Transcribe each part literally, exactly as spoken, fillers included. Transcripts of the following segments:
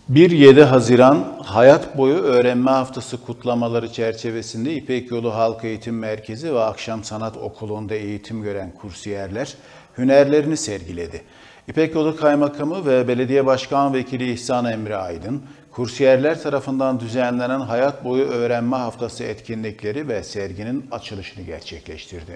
bir yedi Haziran Hayat Boyu Öğrenme Haftası kutlamaları çerçevesinde İpek Yolu Halk Eğitim Merkezi ve Akşam Sanat Okulu'nda eğitim gören kursiyerler hünerlerini sergiledi. İpek Yolu Kaymakamı ve Belediye Başkan Vekili İhsan Emre Aydın, kursiyerler tarafından düzenlenen Hayat Boyu Öğrenme Haftası etkinlikleri ve serginin açılışını gerçekleştirdi.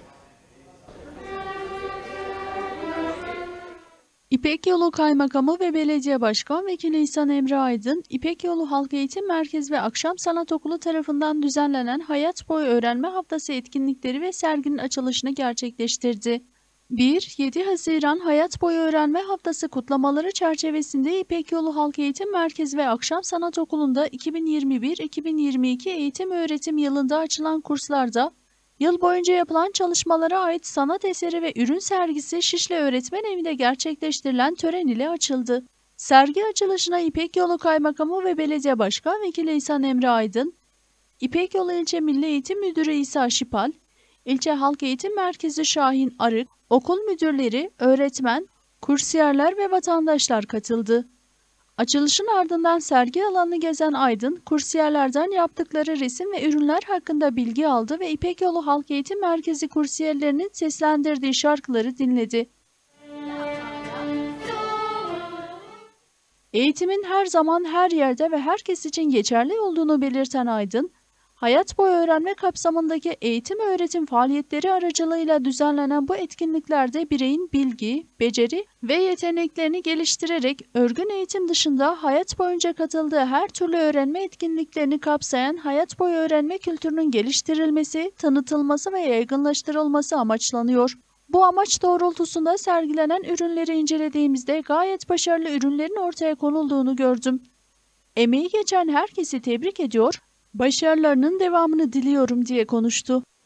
İpek Yolu Kaymakamı ve Belediye Başkan Vekili İhsan Emre Aydın, İpek Yolu Halk Eğitim Merkezi ve Akşam Sanat Okulu tarafından düzenlenen Hayat Boyu Öğrenme Haftası etkinlikleri ve serginin açılışını gerçekleştirdi. bir yedi Haziran Hayat Boyu Öğrenme Haftası kutlamaları çerçevesinde İpek Yolu Halk Eğitim Merkezi ve Akşam Sanat Okulu'nda iki bin yirmi bir iki bin yirmi iki eğitim öğretim yılında açılan kurslarda yıl boyunca yapılan çalışmalara ait sanat eseri ve ürün sergisi Şişli Öğretmen Evi'nde gerçekleştirilen tören ile açıldı. Sergi açılışına İpek Yolu Kaymakamı ve Belediye Başkan Vekili İhsan Emre Aydın, İpek Yolu İlçe Milli Eğitim Müdürü İsa Şipal, İlçe Halk Eğitim Merkezi Şahin Arık, okul müdürleri, öğretmen, kursiyerler ve vatandaşlar katıldı. Açılışın ardından sergi alanını gezen Aydın, kursiyerlerden yaptıkları resim ve ürünler hakkında bilgi aldı ve İpek Yolu Halk Eğitim Merkezi kursiyerlerinin seslendirdiği şarkıları dinledi. Eğitimin her zaman her yerde ve herkes için geçerli olduğunu belirten Aydın, hayat boyu öğrenme kapsamındaki eğitim öğretim faaliyetleri aracılığıyla düzenlenen bu etkinliklerde bireyin bilgi, beceri ve yeteneklerini geliştirerek örgün eğitim dışında hayat boyunca katıldığı her türlü öğrenme etkinliklerini kapsayan hayat boyu öğrenme kültürünün geliştirilmesi, tanıtılması ve yaygınlaştırılması amaçlanıyor. Bu amaç doğrultusunda sergilenen ürünleri incelediğimizde gayet başarılı ürünlerin ortaya konulduğunu gördüm. Emeği geçen herkesi tebrik ediyor, başarılarının devamını diliyorum diye konuştu.